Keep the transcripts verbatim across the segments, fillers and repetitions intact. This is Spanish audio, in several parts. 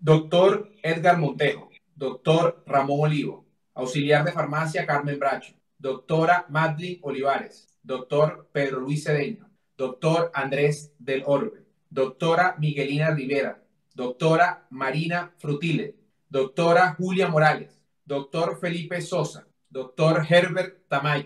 Doctor Edgar Montejo. Doctor Ramón Olivo. Auxiliar de farmacia Carmen Bracho. Doctora Madlin Olivares. Doctor Pedro Luis Cedeño. Doctor Andrés del Orbe. Doctora Miguelina Rivera. Doctora Marina Frutile. Doctora Julia Morales. Doctor Felipe Sosa. Doctor Herbert Tamayo.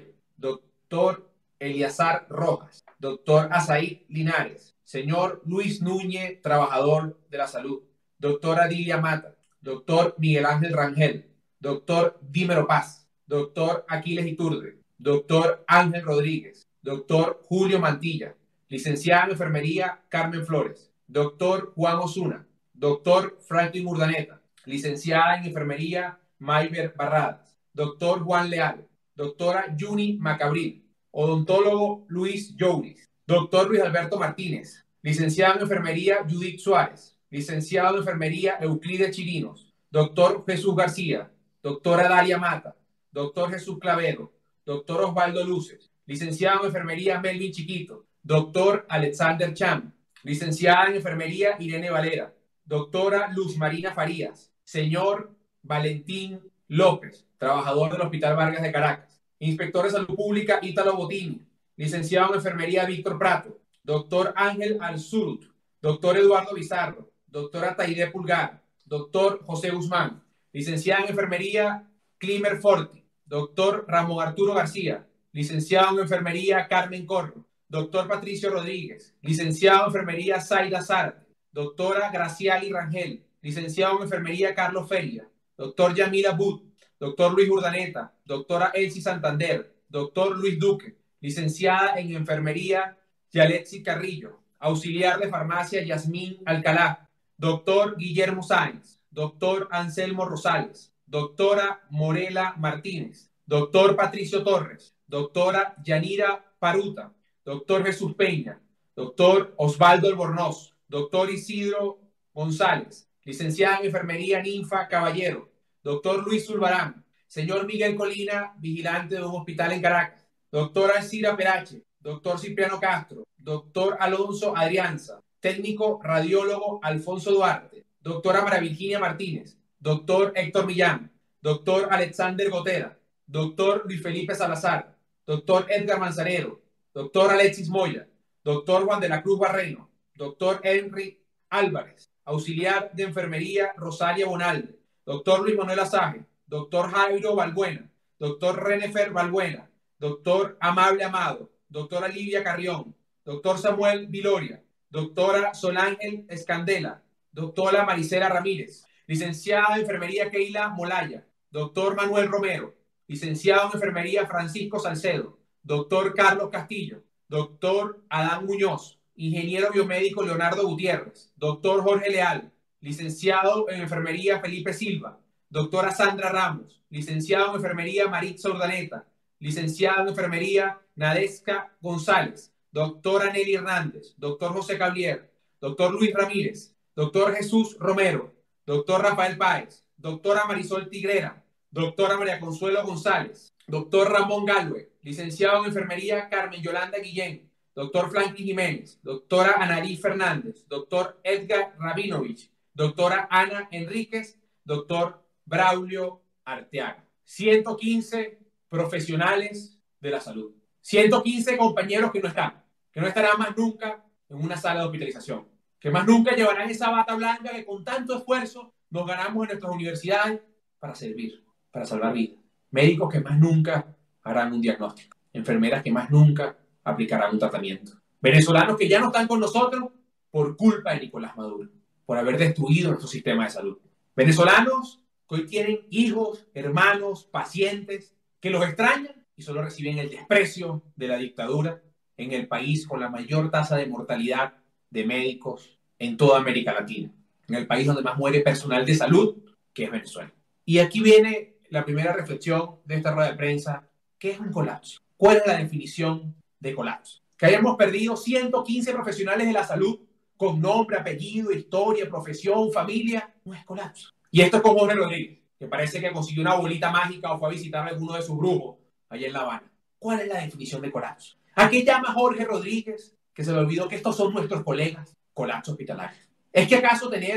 Doctor Eliazar Rojas. Doctor Azaí Linares. Señor Luis Núñez, trabajador de la salud. Doctora Dilia Mata. Doctor Miguel Ángel Rangel. Doctor Dímero Paz. Doctor Aquiles Iturbe. Doctor Ángel Rodríguez. Doctor Julio Mantilla. Licenciada en Enfermería Carmen Flores. Doctor Juan Osuna. Doctor Franklin Urdaneta. Licenciada en Enfermería Mayber Barradas. Doctor Juan Leal. Doctora Yuni Macabril. Odontólogo Luis Jouris. Doctor Luis Alberto Martínez. Licenciado en Enfermería Judith Suárez. Licenciado en Enfermería Euclides Chirinos. Doctor Jesús García. Doctora Dalia Mata. Doctor Jesús Clavedo. Doctor Osvaldo Luces. Licenciado en Enfermería Melvin Chiquito. Doctor Alexander Cham. Licenciada en Enfermería Irene Valera. Doctora Luz Marina Farías. Señor Valentín López, trabajador del Hospital Vargas de Caracas. Inspector de Salud Pública Ítalo Botini. Licenciado en Enfermería Víctor Prato. Doctor Ángel Alzurut. Doctor Eduardo Bizarro. Doctora Taide Pulgar. Doctor José Guzmán. Licenciada en Enfermería Climer Forti. Doctor Ramón Arturo García. Licenciado en Enfermería Carmen Corro. Doctor Patricio Rodríguez. Licenciado en Enfermería Zaida Zárate. Doctora Graciali Rangel. Licenciado en Enfermería Carlos Feria. Doctor Yamila Bud. Doctor Luis Urdaneta. Doctora Elsie Santander. Doctor Luis Duque. Licenciada en Enfermería Yaletsi Carrillo. Auxiliar de Farmacia Yasmín Alcalá. Doctor Guillermo Sáenz. Doctor Anselmo Rosales. Doctora Morela Martínez. Doctor Patricio Torres. Doctora Yanira Paruta. Doctor Jesús Peña. Doctor Osvaldo Albornoz. Doctor Isidro González. Licenciada en Enfermería Ninfa Caballero. Doctor Luis Zulbarán. Señor Miguel Colina, vigilante de un hospital en Caracas. Doctora Elcira Perache. Doctor Cipriano Castro. Doctor Alonso Adrianza. Técnico radiólogo Alfonso Duarte. Doctora María Virginia Martínez. Doctor Héctor Millán. Doctor Alexander Gotera. Doctor Luis Felipe Salazar. Doctor Edgar Manzanero. Doctor Alexis Moya. Doctor Juan de la Cruz Barreno. Doctor Henry Álvarez. Auxiliar de Enfermería Rosalia Bonalde. Doctor Luis Manuel Azaje. Doctor Jairo Balbuena. Doctor Renefer Balbuena. Doctor Amable Amado. Doctora Livia Carrión. Doctor Samuel Viloria. Doctora Solángel Escandela. Doctora Maricela Ramírez. Licenciada en Enfermería Keila Molaya. Doctor Manuel Romero. Licenciado en Enfermería Francisco Salcedo. Doctor Carlos Castillo. Doctor Adán Muñoz. Ingeniero biomédico Leonardo Gutiérrez. Doctor Jorge Leal. Licenciado en Enfermería Felipe Silva. Doctora Sandra Ramos. Licenciado en Enfermería Maritza Urdaneta. Licenciado en Enfermería Nadesca González. Doctora Nelly Hernández. Doctor José Cablier. Doctor Luis Ramírez. Doctor Jesús Romero. Doctor Rafael Páez. Doctora Marisol Tigrera. Doctora María Consuelo González. Doctor Ramón Galvez. Licenciado en Enfermería Carmen Yolanda Guillén. Doctor Franklin Jiménez. Doctora Anarí Fernández. Doctor Edgar Rabinovich. Doctora Ana Enríquez. Doctor Braulio Arteaga. ciento quince profesionales de la salud. ciento quince compañeros que no están. Que no estarán más nunca en una sala de hospitalización. Que más nunca llevarán esa bata blanca que con tanto esfuerzo nos ganamos en nuestras universidades para servir, para salvar vidas. Médicos que más nunca harán un diagnóstico. Enfermeras que más nunca aplicarán un tratamiento. Venezolanos que ya no están con nosotros por culpa de Nicolás Maduro, por haber destruido nuestro sistema de salud. Venezolanos que hoy tienen hijos, hermanos, pacientes, que los extrañan y solo reciben el desprecio de la dictadura en el país con la mayor tasa de mortalidad de médicos en toda América Latina. En el país donde más muere personal de salud, que es Venezuela. Y aquí viene la primera reflexión de esta rueda de prensa. ¿Qué es un colapso? ¿Cuál es la definición de colapso? Que hayamos perdido ciento quince profesionales de la salud con nombre, apellido, historia, profesión, familia, no es colapso. Y esto es con Jorge Rodríguez, que parece que consiguió una bolita mágica o fue a visitar a alguno de sus brujos allá en La Habana. ¿Cuál es la definición de colapso? ¿A qué llama Jorge Rodríguez, que se le olvidó que estos son nuestros colegas? Colapso hospitalario. ¿Es que acaso tener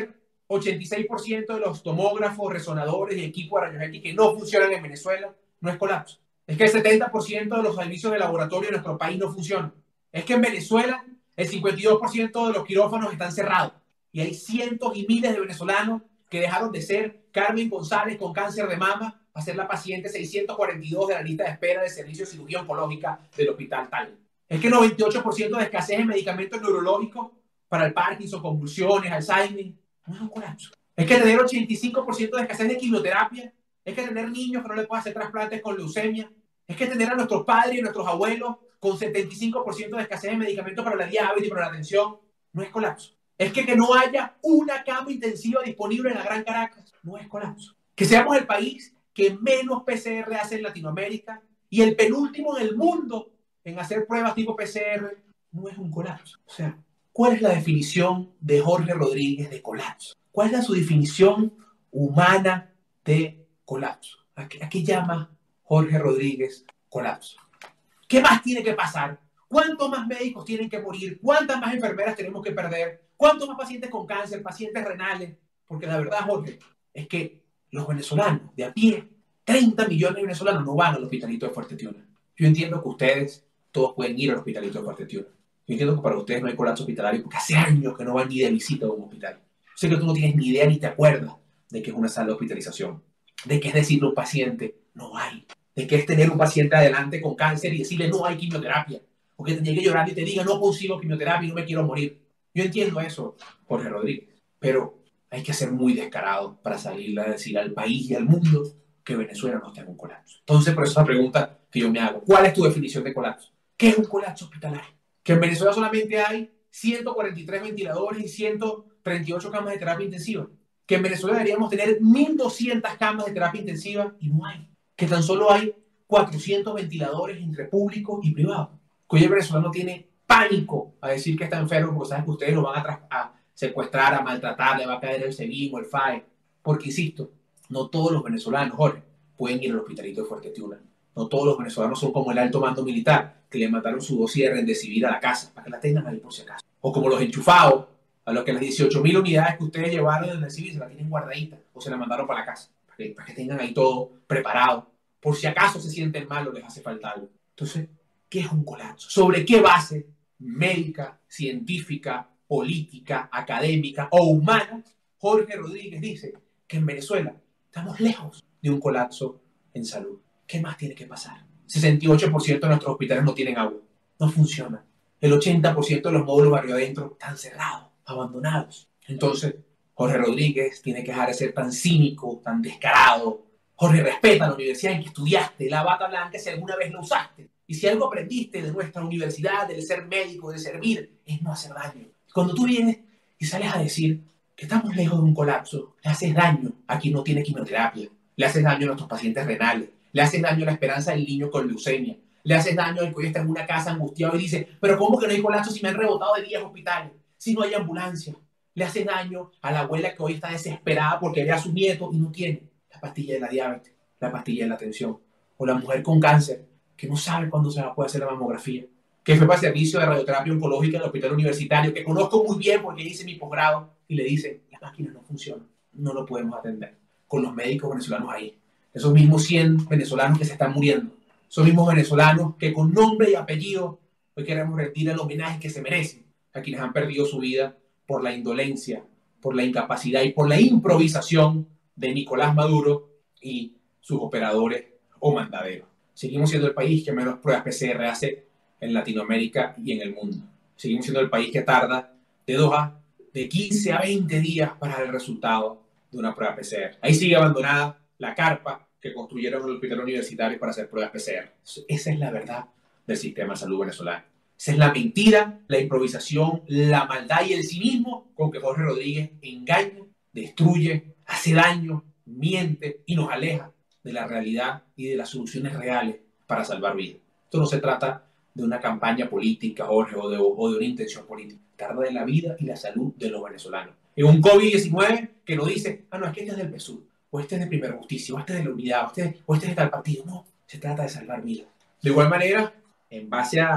ochenta y seis por ciento de los tomógrafos, resonadores y equipos de rayos X que no funcionan en Venezuela no es colapso. Es que el setenta por ciento de los servicios de laboratorio en nuestro país no funcionan. Es que en Venezuela el cincuenta y dos por ciento de los quirófanos están cerrados. Y hay cientos y miles de venezolanos que dejaron de ser Carmen González con cáncer de mama a ser la paciente seiscientos cuarenta y dos de la lista de espera del servicio de cirugía oncológica del hospital tal. Es que noventa y ocho por ciento de escasez en medicamentos neurológicos para el Parkinson, convulsiones, Alzheimer, no es un colapso. Es que tener ochenta y cinco por ciento de escasez de quimioterapia, es que tener niños que no le pueden hacer trasplantes con leucemia, es que tener a nuestros padres y a nuestros abuelos con setenta y cinco por ciento de escasez de medicamentos para la diabetes y para la atención, no es colapso. Es que que no haya una cama intensiva disponible en la Gran Caracas, no es colapso. Que seamos el país que menos P C R hace en Latinoamérica y el penúltimo en el mundo en hacer pruebas tipo P C R, no es un colapso. O sea, ¿cuál es la definición de Jorge Rodríguez de colapso? ¿Cuál es su definición humana de colapso? ¿A qué, a qué llama Jorge Rodríguez colapso? ¿Qué más tiene que pasar? ¿Cuántos más médicos tienen que morir? ¿Cuántas más enfermeras tenemos que perder? ¿Cuántos más pacientes con cáncer, pacientes renales? Porque la verdad, Jorge, es que los venezolanos de a pie, treinta millones de venezolanos no van al hospitalito de Fuerte Tiuna. Yo entiendo que ustedes todos pueden ir al hospitalito de Fuerte Tiuna. Yo entiendo que para ustedes no hay colapso hospitalario porque hace años que no van ni de visita a un hospital. Sé que tú no tienes ni idea ni te acuerdas de que es una sala de hospitalización, de que es decirle a un paciente, no hay, de que es tener un paciente adelante con cáncer y decirle, no hay quimioterapia, o que te llegue llorando y te diga, no consigo quimioterapia y no me quiero morir. Yo entiendo eso, Jorge Rodríguez, pero hay que ser muy descarado para salir a decir al país y al mundo que Venezuela no está en un colapso. Entonces, por eso la pregunta que yo me hago, ¿cuál es tu definición de colapso? ¿Qué es un colapso hospitalario? Que en Venezuela solamente hay ciento cuarenta y tres ventiladores y ciento treinta y ocho camas de terapia intensiva. Que en Venezuela deberíamos tener mil doscientas camas de terapia intensiva y no hay. Que tan solo hay cuatrocientos ventiladores entre públicos y privados. Que hoy el venezolano tiene pánico a decir que está enfermo porque saben que ustedes lo van a, a secuestrar, a maltratar, le va a caer el SEBIN o el FAE. Porque, insisto, no todos los venezolanos, Jorge, pueden ir al hospitalito de Fuerte Tiuna. No todos los venezolanos son como el alto mando militar, que le mandaron su dosis de Remdesivir a la casa, para que la tengan ahí por si acaso. O como los enchufados, a los que las dieciocho mil unidades que ustedes llevaron de Remdesivir se la tienen guardadita, o se la mandaron para la casa, para que, para que tengan ahí todo preparado, por si acaso se sienten mal o les hace falta algo. Entonces, ¿qué es un colapso? ¿Sobre qué base médica, científica, política, académica o humana Jorge Rodríguez dice que en Venezuela estamos lejos de un colapso en salud? ¿Qué más tiene que pasar? sesenta y ocho por ciento de nuestros hospitales no tienen agua, no funcionan. El ochenta por ciento de los módulos barrio adentro están cerrados, abandonados. Entonces, Jorge Rodríguez tiene que dejar de ser tan cínico, tan descarado. Jorge, respeta la universidad en que estudiaste, la bata blanca si alguna vez la usaste. Y si algo aprendiste de nuestra universidad, del ser médico, de servir, es no hacer daño. Cuando tú vienes y sales a decir que estamos lejos de un colapso, le haces daño a quien no tiene quimioterapia, le haces daño a nuestros pacientes renales, le haces daño a la esperanza del niño con leucemia, le haces daño al que hoy está en una casa angustiado y dice, pero ¿cómo que no hay colapso si me han rebotado de diez hospitales? Si no hay ambulancia. Le haces daño a la abuela que hoy está desesperada porque ve a su nieto y no tiene la pastilla de la diabetes, la pastilla de la tensión. O la mujer con cáncer que no sabe cuándo se va a poder hacer la mamografía, que fue para servicio de radioterapia oncológica en el hospital universitario, que conozco muy bien porque hice mi posgrado, y le dicen, las máquinas no funcionan, no lo podemos atender. Con los médicos venezolanos ahí. Esos mismos cien venezolanos que se están muriendo. Esos mismos venezolanos que con nombre y apellido hoy queremos rendir el homenaje que se merecen a quienes han perdido su vida por la indolencia, por la incapacidad y por la improvisación de Nicolás Maduro y sus operadores o mandaderos. Seguimos siendo el país que menos pruebas P C R hace en Latinoamérica y en el mundo. Seguimos siendo el país que tarda de, dos a, de quince a veinte días para dar el resultado de una prueba P C R. Ahí sigue abandonada la carpa que construyeron en el hospital universitario para hacer pruebas P C R. Esa es la verdad del sistema de salud venezolano. Esa es la mentira, la improvisación, la maldad y el cinismo con que Jorge Rodríguez engaña, destruye, hace daño, miente y nos aleja de la realidad y de las soluciones reales para salvar vidas. Esto no se trata de una campaña política, Jorge, o de, o de una intención política. Trata de la vida y la salud de los venezolanos. En un COVID diecinueve que no dice, ah, no, es que este es del P S U V, o este es de Primera Justicia, o este es de la Unidad, o este, o este es de tal partido. No, se trata de salvar vidas. De igual manera, en base a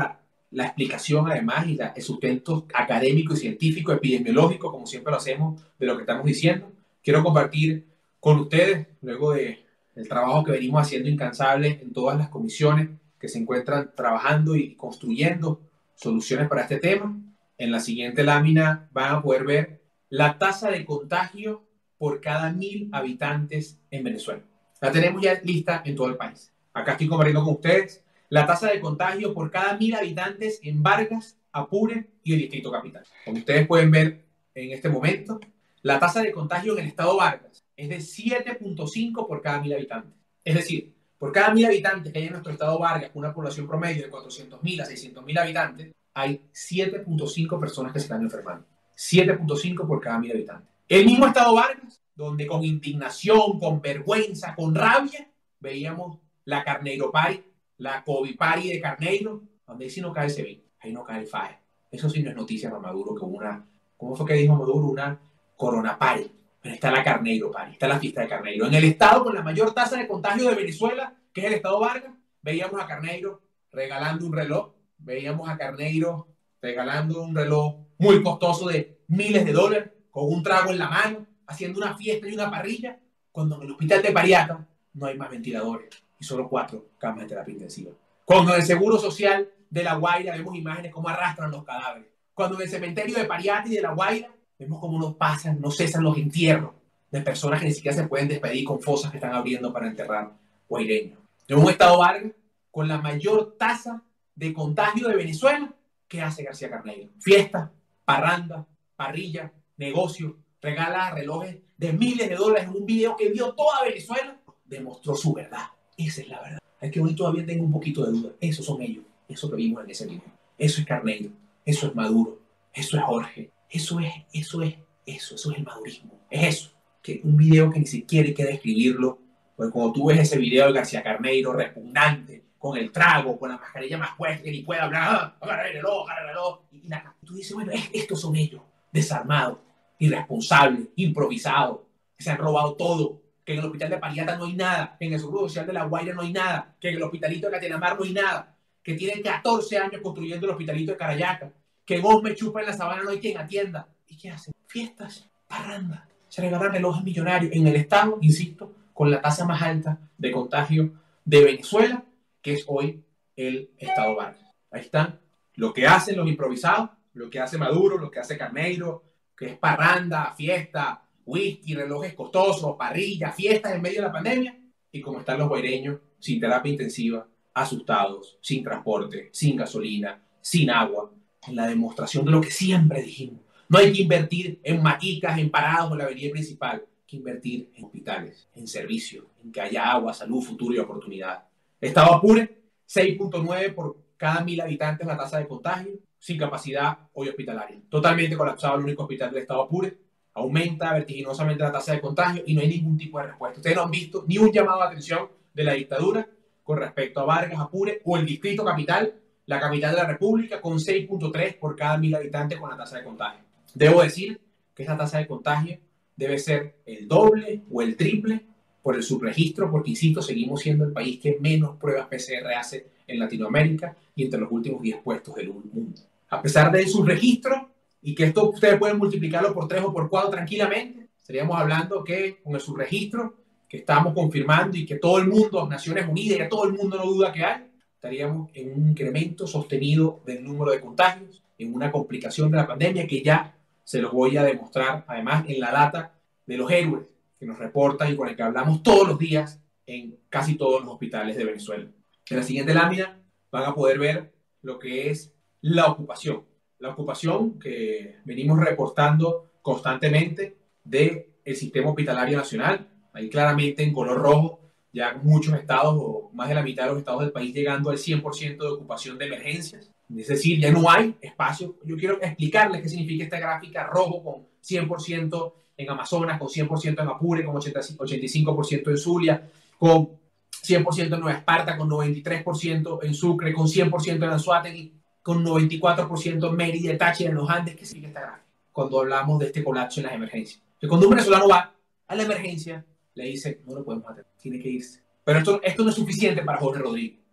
la explicación además y la, el sustento académico y científico, epidemiológico, como siempre lo hacemos, de lo que estamos diciendo. Quiero compartir con ustedes, luego de el trabajo que venimos haciendo incansable en todas las comisiones que se encuentran trabajando y construyendo soluciones para este tema. En la siguiente lámina van a poder ver la tasa de contagio por cada mil habitantes en Venezuela. La tenemos ya lista en todo el país. Acá estoy compartiendo con ustedes la tasa de contagio por cada mil habitantes en Vargas, Apure y el Distrito Capital. Como ustedes pueden ver en este momento, la tasa de contagio en el estado Vargas es de siete punto cinco por cada mil habitantes. Es decir, por cada mil habitantes que hay en nuestro estado Vargas, con una población promedio de cuatrocientos mil a seiscientos mil habitantes, hay siete punto cinco personas que se están enfermando. siete punto cinco por cada mil habitantes. El mismo estado Vargas, donde con indignación, con vergüenza, con rabia, veíamos la Carneiro Party, la COVID Party de Carneiro, donde ahí sí no cae el SEBIN, ahí no cae el FAE. Eso sí no es noticia para Maduro, que una, ¿cómo fue que dijo Maduro? Una Corona Party. Pero está la Carneiro Party, está la fiesta de Carneiro. En el estado con la mayor tasa de contagio de Venezuela, que es el estado Vargas, veíamos a Carneiro regalando un reloj, veíamos a Carneiro regalando un reloj muy costoso de miles de dólares, con un trago en la mano, haciendo una fiesta y una parrilla, cuando en el hospital de Pariata no hay más ventiladores y solo cuatro camas de terapia intensiva. Cuando en el Seguro Social de La Guaira vemos imágenes cómo arrastran los cadáveres. Cuando en el cementerio de Pariata y de La Guaira vemos cómo no pasan, no cesan los entierros de personas que ni siquiera se pueden despedir con fosas que están abriendo para enterrar guaireños. En un estado Vargas con la mayor tasa de contagio de Venezuela, ¿qué hace García Carneiro? Fiesta, parranda, parrilla, negocio, regala relojes de miles de dólares en un video que vio toda Venezuela, demostró su verdad. Esa es la verdad. Es que hoy todavía tengo un poquito de duda. Esos son ellos, eso que vimos en ese video. Eso es Carneiro, eso es Maduro, eso es Jorge, eso es, eso es, eso, eso es el madurismo. Es eso, que un video que ni siquiera hay que describirlo, porque cuando tú ves ese video de García Carneiro repugnante, con el trago, con la mascarilla más puesta, que ni puede hablar, agarra el reloj, agarra el reloj, y, la, tú dices, bueno, estos son ellos, desarmados, irresponsables, improvisados, que se han robado todo, que en el hospital de Pariata no hay nada, que en el Seguro Social de La Guaira no hay nada, que en el hospitalito de Catenamar no hay nada, que tienen catorce años construyendo el hospitalito de Carayaca, que en Osme Chupa en la Sabana no hay quien atienda. ¿Y qué hacen? Fiestas, parrandas, se regalan relojes millonarios en el estado, insisto, con la tasa más alta de contagio de Venezuela, que es hoy el estado Vargas. Ahí están lo que hacen los improvisados, lo que hace Maduro, lo que hace Carneiro, que es parranda, fiesta, whisky, relojes costosos, parrilla, fiestas en medio de la pandemia, y como están los guaireños sin terapia intensiva, asustados, sin transporte, sin gasolina, sin agua, en la demostración de lo que siempre dijimos. No hay que invertir en maticas, en parados, en la avenida principal, hay que invertir en hospitales, en servicios, en que haya agua, salud, futuro y oportunidad. Estado Apure, seis punto nueve por cada mil habitantes la tasa de contagio, sin capacidad hoy hospitalaria. Totalmente colapsado el único hospital del estado Apure. Aumenta vertiginosamente la tasa de contagio y no hay ningún tipo de respuesta. Ustedes no han visto ni un llamado de atención de la dictadura con respecto a Vargas, Apure o el Distrito Capital, la capital de la República, con seis punto tres por cada mil habitantes con la tasa de contagio. Debo decir que esta tasa de contagio debe ser el doble o el triple por el subregistro, porque, insisto, seguimos siendo el país que menos pruebas P C R hace en Latinoamérica y entre los últimos diez puestos del mundo. A pesar del subregistro, y que esto ustedes pueden multiplicarlo por tres o por cuatro tranquilamente, estaríamos hablando que con el subregistro que estamos confirmando y que todo el mundo, Naciones Unidas, y todo el mundo no duda que hay, estaríamos en un incremento sostenido del número de contagios, en una complicación de la pandemia que ya se los voy a demostrar, además, en la data de los héroes que nos reportan y con el que hablamos todos los días en casi todos los hospitales de Venezuela. En la siguiente lámina van a poder ver lo que es la ocupación. La ocupación que venimos reportando constantemente del sistema hospitalario nacional. Ahí claramente en color rojo, ya muchos estados o más de la mitad de los estados del país llegando al cien por ciento de ocupación de emergencias. Es decir, ya no hay espacio. Yo quiero explicarles qué significa esta gráfica rojo con cien por ciento en Amazonas, con cien por ciento en Apure, con ochenta y cinco por ciento en Zulia, con cien por ciento en Nueva Esparta, con noventa y tres por ciento en Sucre, con cien por ciento en Anzoátegui, con noventa y cuatro por ciento en Mérida, Táchira, en los Andes. ¿Qué significa esta gráfica? Cuando hablamos de este colapso en las emergencias. Que cuando un venezolano va a la emergencia, le dice, no lo podemos atender, tiene que irse. Pero esto, esto no es suficiente para Jorge Rodríguez.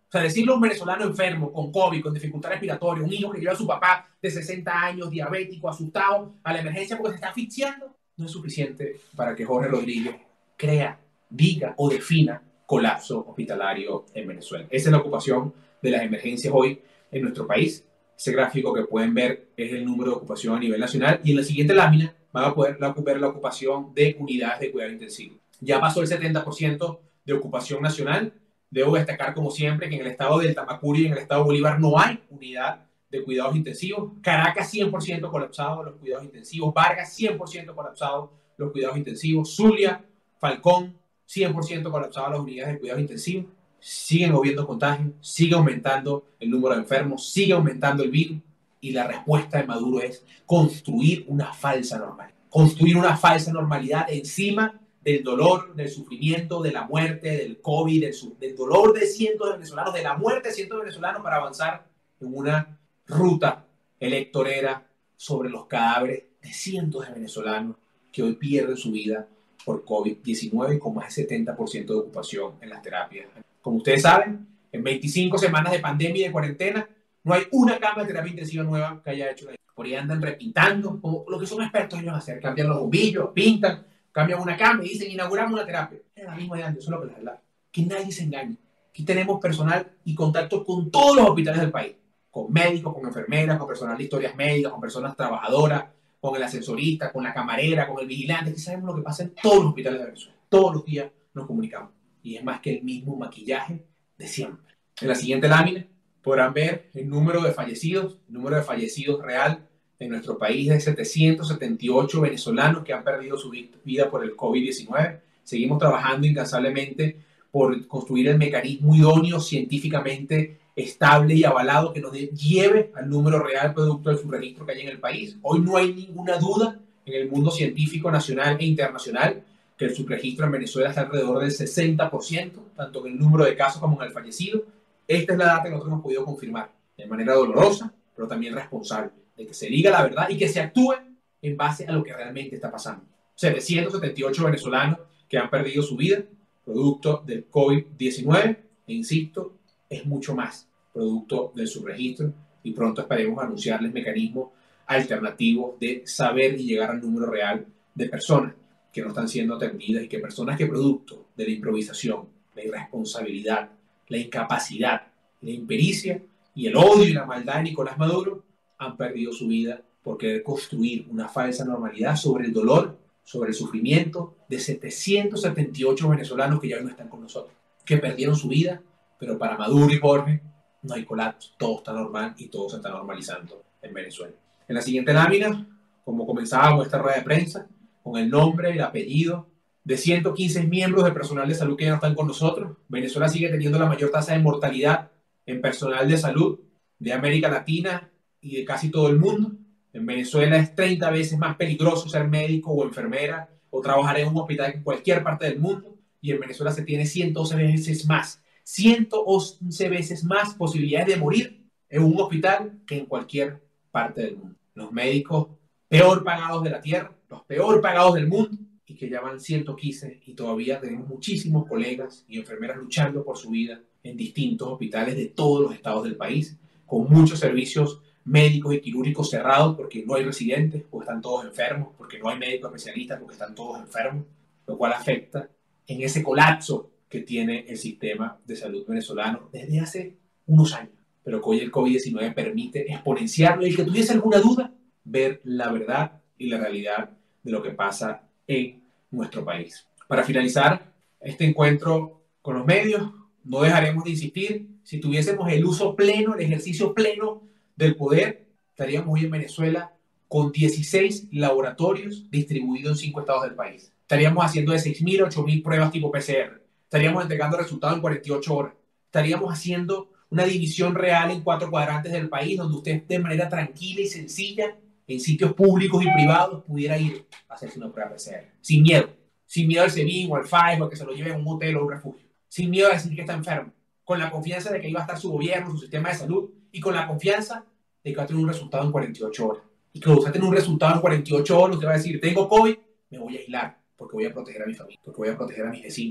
O sea, decirle a un venezolano enfermo, con COVID, con dificultad respiratoria, un hijo que lleva a su papá de sesenta años, diabético, asustado, a la emergencia porque se está asfixiando, no es suficiente para que Jorge Rodríguez crea, diga o defina colapso hospitalario en Venezuela. Esa es la ocupación de las emergencias hoy en nuestro país. Ese gráfico que pueden ver es el número de ocupación a nivel nacional y en la siguiente lámina van a poder ver la ocupación de unidades de cuidado intensivo. Ya pasó el setenta por ciento de ocupación nacional. Debo destacar, como siempre, que en el estado del Tamacuri y en el estado de Bolívar no hay unidad de cuidados intensivos. Caracas, cien por ciento colapsado los cuidados intensivos. Vargas, cien por ciento colapsado los cuidados intensivos. Zulia, Falcón, cien por ciento colapsado las unidades de cuidados intensivos. Siguen habiendo contagios, sigue aumentando el número de enfermos, sigue aumentando el virus. Y la respuesta de Maduro es construir una falsa normalidad. Construir una falsa normalidad encima del dolor, del sufrimiento, de la muerte, del COVID, del, del dolor de cientos de venezolanos, de la muerte de cientos de venezolanos para avanzar en una ruta electorera sobre los cadáveres de cientos de venezolanos que hoy pierden su vida por COVID diecinueve con más del setenta por ciento de ocupación en las terapias. Como ustedes saben, en veinticinco semanas de pandemia y de cuarentena, no hay una cama de terapia intensiva nueva que haya hecho la... Por ahí andan repintando, como lo que son expertos ellos hacer, cambian los bombillos, pintan, cambian una cama y dicen, inauguramos una terapia. Es la misma de antes, eso es lo que les habla. Que nadie se engañe. Aquí tenemos personal y contacto con todos los hospitales del país. Con médicos, con enfermeras, con personal de historias médicas, con personas trabajadoras, con el ascensorista, con la camarera, con el vigilante. Aquí sabemos lo que pasa en todos los hospitales de Venezuela. Todos los días nos comunicamos. Y es más que el mismo maquillaje de siempre. En la siguiente lámina podrán ver el número de fallecidos, el número de fallecidos real en nuestro país de setecientos setenta y ocho venezolanos que han perdido su vida por el COVID diecinueve. Seguimos trabajando incansablemente por construir el mecanismo idóneo, científicamente estable y avalado que nos lleve al número real producto del subregistro que hay en el país. Hoy no hay ninguna duda en el mundo científico nacional e internacional que el subregistro en Venezuela está alrededor del sesenta por ciento, tanto en el número de casos como en el fallecido. Esta es la data que nosotros hemos podido confirmar de manera dolorosa, pero también responsable, de que se diga la verdad y que se actúe en base a lo que realmente está pasando. setecientos setenta y ocho venezolanos que han perdido su vida producto del COVID diecinueve, e insisto, es mucho más producto del subregistro y pronto esperemos anunciarles mecanismos alternativos de saber y llegar al número real de personas que no están siendo atendidas y que personas que producto de la improvisación, la irresponsabilidad, la incapacidad, la impericia y el odio y la maldad de Nicolás Maduro han perdido su vida por querer construir una falsa normalidad sobre el dolor, sobre el sufrimiento de setecientos setenta y ocho venezolanos que ya no están con nosotros, que perdieron su vida, pero para Maduro y Jorge no hay colapso, todo está normal y todo se está normalizando en Venezuela. En la siguiente lámina, como comenzábamos esta rueda de prensa, con el nombre, el apellido de ciento quince miembros del personal de salud que ya no están con nosotros. Venezuela sigue teniendo la mayor tasa de mortalidad en personal de salud de América Latina y de casi todo el mundo. En Venezuela es treinta veces más peligroso ser médico o enfermera o trabajar en un hospital que en cualquier parte del mundo. Y en Venezuela se tiene ciento once veces más, ciento once veces más posibilidades de morir en un hospital que en cualquier parte del mundo. Los médicos peor pagados de la tierra, los peor pagados del mundo, y que ya van ciento quince y todavía tenemos muchísimos colegas y enfermeras luchando por su vida en distintos hospitales de todos los estados del país, con muchos servicios médicos y quirúrgicos cerrados porque no hay residentes, porque están todos enfermos, porque no hay médicos especialistas, porque están todos enfermos, lo cual afecta en ese colapso que tiene el sistema de salud venezolano desde hace unos años, pero que hoy el COVID diecinueve permite exponenciarlo y el que tuviese alguna duda, ver la verdad y la realidad de lo que pasa en nuestro país. Para finalizar este encuentro con los medios, no dejaremos de insistir, si tuviésemos el uso pleno, el ejercicio pleno del poder, estaríamos hoy en Venezuela con dieciséis laboratorios distribuidos en cinco estados del país. Estaríamos haciendo de seis mil a ocho mil pruebas tipo P C R. Estaríamos entregando resultados en cuarenta y ocho horas. Estaríamos haciendo una división real en cuatro cuadrantes del país donde usted de manera tranquila y sencilla en sitios públicos y privados pudiera ir a hacerse una prueba P C R. Sin miedo. Sin miedo al SEBIN o al FAES o a que se lo lleven a un hotel o a un refugio. Sin miedo a decir que está enfermo. Con la confianza de que iba a estar su gobierno, su sistema de salud y con la confianza de que va a tener un resultado en cuarenta y ocho horas. Y que usted tiene un resultado en cuarenta y ocho horas, usted va a decir, tengo COVID, me voy a aislar porque voy a proteger a mi familia, porque voy a proteger a mis vecinos,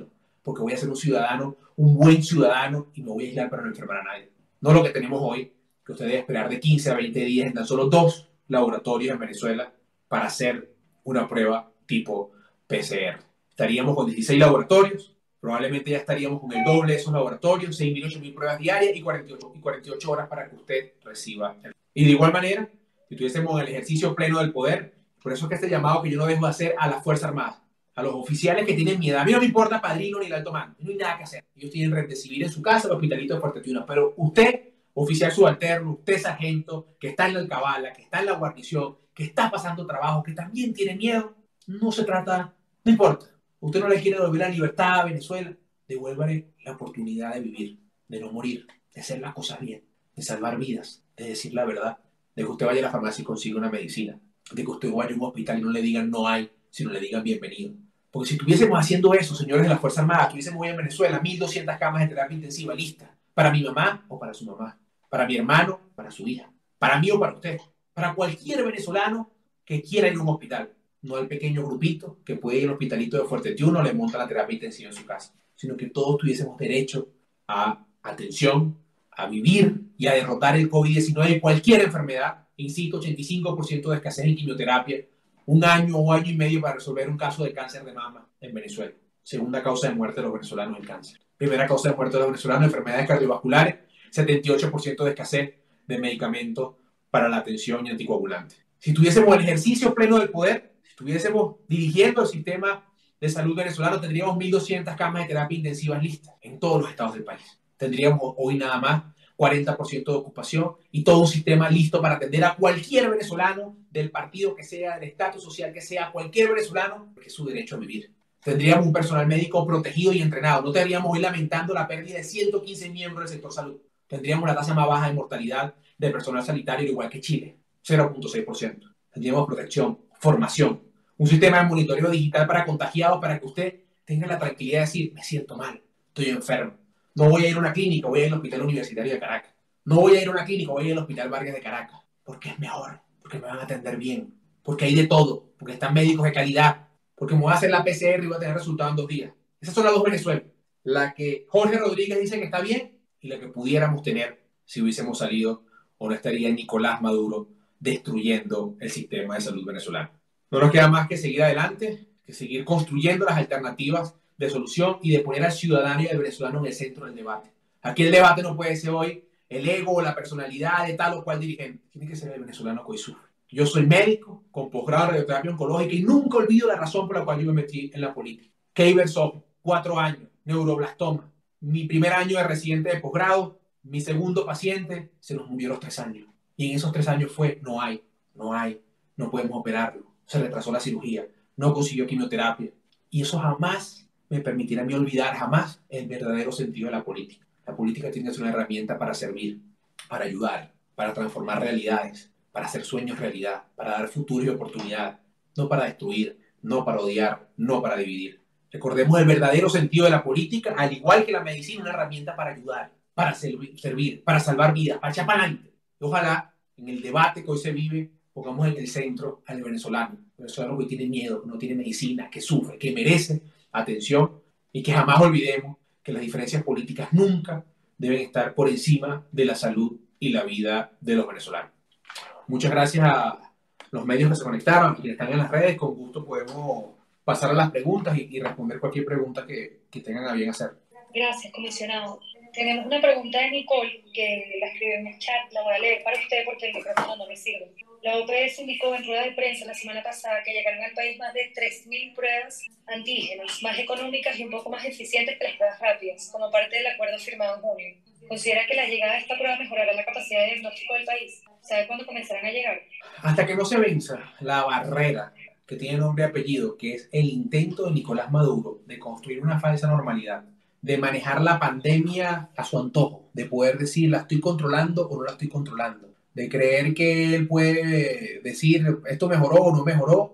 porque voy a ser un ciudadano, un buen ciudadano y me voy a aislar para no enfermar a nadie. No lo que tenemos hoy, que usted debe esperar de quince a veinte días en tan solo dos laboratorios en Venezuela para hacer una prueba tipo P C R. Estaríamos con dieciséis laboratorios, probablemente ya estaríamos con el doble de esos laboratorios, seis mil, ocho mil pruebas diarias y cuarenta y ocho, y cuarenta y ocho horas para que usted reciba. Y de igual manera, si tuviésemos el ejercicio pleno del poder, por eso es que este llamado que yo no dejo de hacer a las Fuerzas Armadas, a los oficiales que tienen miedo. A mí no me importa padrino ni el alto mando, no hay nada que hacer. Ellos tienen renta civil en su casa, el hospitalito de Fuerte Tiuna, pero usted, oficial subalterno, usted sargento, que está en la alcabala, que está en la guarnición, que está pasando trabajo, que también tiene miedo, no se trata, no importa. Usted no le quiere devolver la libertad a Venezuela, devuélvale la oportunidad de vivir, de no morir, de hacer las cosas bien, de salvar vidas, de decir la verdad, de que usted vaya a la farmacia y consiga una medicina, de que usted vaya a un hospital y no le digan no hay, sino le digan bienvenido. Porque si estuviésemos haciendo eso, señores de las Fuerzas Armadas, tuviésemos hoy en Venezuela mil doscientas camas de terapia intensiva listas, para mi mamá o para su mamá, para mi hermano, para su hija, para mí o para usted, para cualquier venezolano que quiera ir a un hospital, no al pequeño grupito que puede ir al hospitalito de Fuerte Tiuna o le monta la terapia intensiva en su casa, sino que todos tuviésemos derecho a atención, a vivir y a derrotar el COVID diecinueve y cualquier enfermedad. Insisto, ochenta y cinco por ciento de escasez en quimioterapia, un año o año y medio para resolver un caso de cáncer de mama en Venezuela. Segunda causa de muerte de los venezolanos, el cáncer. Primera causa de muerte de los venezolanos, enfermedades cardiovasculares, setenta y ocho por ciento de escasez de medicamentos para la atención y anticoagulante. Si tuviésemos el ejercicio pleno del poder, si estuviésemos dirigiendo el sistema de salud venezolano, tendríamos mil doscientas camas de terapia intensivas listas en todos los estados del país. Tendríamos hoy nada más cuarenta por ciento de ocupación y todo un sistema listo para atender a cualquier venezolano del partido que sea, del estatus social que sea, cualquier venezolano, porque es su derecho a vivir. Tendríamos un personal médico protegido y entrenado. No estaríamos hoy lamentando la pérdida de ciento quince miembros del sector salud. Tendríamos la tasa más baja de mortalidad de personal sanitario, igual que Chile, cero punto seis por ciento. Tendríamos protección, formación, un sistema de monitoreo digital para contagiados para que usted tenga la tranquilidad de decir, me siento mal, estoy enfermo. No voy a ir a una clínica, voy a ir al Hospital Universitario de Caracas. No voy a ir a una clínica, voy a ir al Hospital Vargas de Caracas. Porque es mejor, porque me van a atender bien, porque hay de todo, porque están médicos de calidad, porque me voy a hacer la P C R y voy a tener resultados en dos días. Esas son las dos Venezuelas. La que Jorge Rodríguez dice que está bien y la que pudiéramos tener si hubiésemos salido o no estaría Nicolás Maduro destruyendo el sistema de salud venezolano. No nos queda más que seguir adelante, que seguir construyendo las alternativas de solución y de poner al ciudadano y al venezolano en el centro del debate. Aquí el debate no puede ser hoy el ego o la personalidad de tal o cual dirigente. Tiene que ser el venezolano que hoy sufre. Yo soy médico con posgrado en radioterapia oncológica y nunca olvido la razón por la cual yo me metí en la política. Keiber Soto, cuatro años, neuroblastoma. Mi primer año de residente de posgrado, mi segundo paciente se nos murió a los tres años. Y en esos tres años fue, no hay, no hay, no podemos operarlo. Se retrasó la cirugía, no consiguió quimioterapia. Y eso jamás me permitirá a mí olvidar jamás el verdadero sentido de la política. La política tiene que ser una herramienta para servir, para ayudar, para transformar realidades, para hacer sueños realidad, para dar futuro y oportunidad, no para destruir, no para odiar, no para dividir. Recordemos el verdadero sentido de la política, al igual que la medicina, una herramienta para ayudar, para servir, para salvar vidas, para echar para adelante. Y ojalá en el debate que hoy se vive pongamos en el centro al venezolano, el venezolano que tiene miedo, que no tiene medicina, que sufre, que merece atención y que jamás olvidemos que las diferencias políticas nunca deben estar por encima de la salud y la vida de los venezolanos. Muchas gracias a los medios que se conectaron y que están en las redes. Con gusto podemos pasar a las preguntas y, y responder cualquier pregunta que, que tengan a bien hacer. Gracias, comisionado. Tenemos una pregunta de Nicole que la escribió en el chat. La voy a leer para usted porque el micrófono no me sirve. La O P S indicó en rueda de prensa la semana pasada que llegaron al país más de tres mil pruebas antígenas, más económicas y un poco más eficientes que las pruebas rápidas, como parte del acuerdo firmado en junio. ¿Considera que la llegada de esta prueba mejorará la capacidad de diagnóstico del país? ¿Sabe cuándo comenzarán a llegar? Hasta que no se venza la barrera que tiene nombre y apellido, que es el intento de Nicolás Maduro de construir una falsa normalidad, de manejar la pandemia a su antojo, de poder decir la estoy controlando o no la estoy controlando, de creer que él puede decir esto mejoró o no mejoró,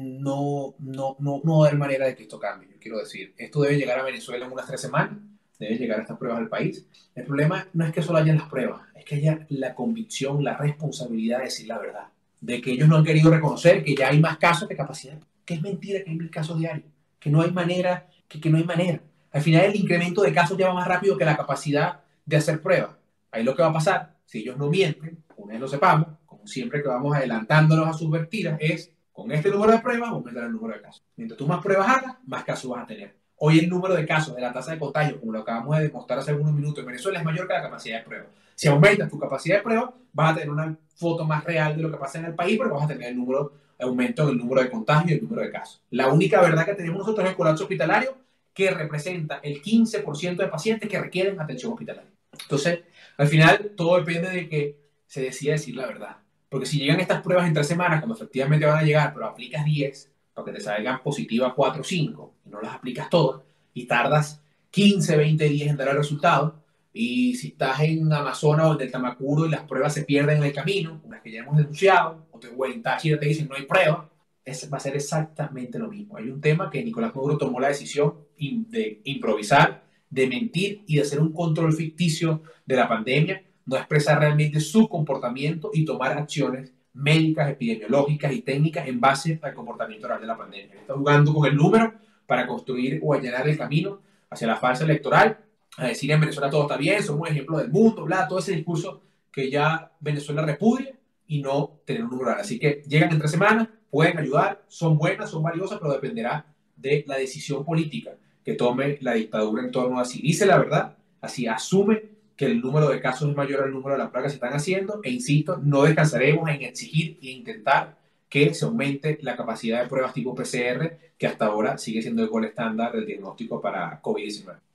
no, no, no, no va a haber manera de que esto cambie. Yo quiero decir, esto debe llegar a Venezuela en unas tres semanas, debe llegar estas pruebas al país. El problema no es que solo hayan las pruebas, es que haya la convicción, la responsabilidad de decir la verdad, de que ellos no han querido reconocer que ya hay más casos que capacidad, que es mentira que hay mil casos diarios, que no hay manera, que, que no hay manera. al final el incremento de casos ya va más rápido que la capacidad de hacer pruebas. Ahí lo que va a pasar, si ellos no mienten, una vez lo sepamos, como siempre que vamos adelantándolos a sus vertidas, es con este número de pruebas aumentar el número de casos. Mientras tú más pruebas hagas, más casos vas a tener. Hoy el número de casos de la tasa de contagio, como lo acabamos de demostrar hace algunos minutos en Venezuela, es mayor que la capacidad de prueba. Si aumentas tu capacidad de prueba, vas a tener una foto más real de lo que pasa en el país, pero vas a tener el número, aumento en el número de contagios y el número de casos. La única verdad que tenemos nosotros es el colapso hospitalario, que representa el quince por ciento de pacientes que requieren atención hospitalaria. Entonces, al final, todo depende de que se decida decir la verdad. Porque si llegan estas pruebas en tres semanas, cuando efectivamente van a llegar, pero aplicas diez, para que te salgan positivas cuatro o cinco, y no las aplicas todas, y tardas quince, veinte días en dar el resultado, y si estás en Amazonas o en el Tamacuro y las pruebas se pierden en el camino, unas que ya hemos denunciado, o te, o en Táchira te dicen no hay prueba, es, va a ser exactamente lo mismo. Hay un tema que Nicolás Maduro tomó la decisión de improvisar, de mentir y de hacer un control ficticio de la pandemia, no expresar realmente su comportamiento y tomar acciones médicas, epidemiológicas y técnicas en base al comportamiento real de la pandemia. Está jugando con el número para construir o allanar el camino hacia la farsa electoral, a decir en Venezuela todo está bien, somos un ejemplo del mundo, bla, todo ese discurso que ya Venezuela repudia y no tener un número real. Así que llegan en tres semanas, pueden ayudar, son buenas, son valiosas, pero dependerá de la decisión política que tome la dictadura en torno a si dice la verdad, así asume que el número de casos es mayor al número de las pruebas que se están haciendo, e insisto, no descansaremos en exigir e intentar que se aumente la capacidad de pruebas tipo P C R, que hasta ahora sigue siendo el gol estándar del diagnóstico para COVID diecinueve.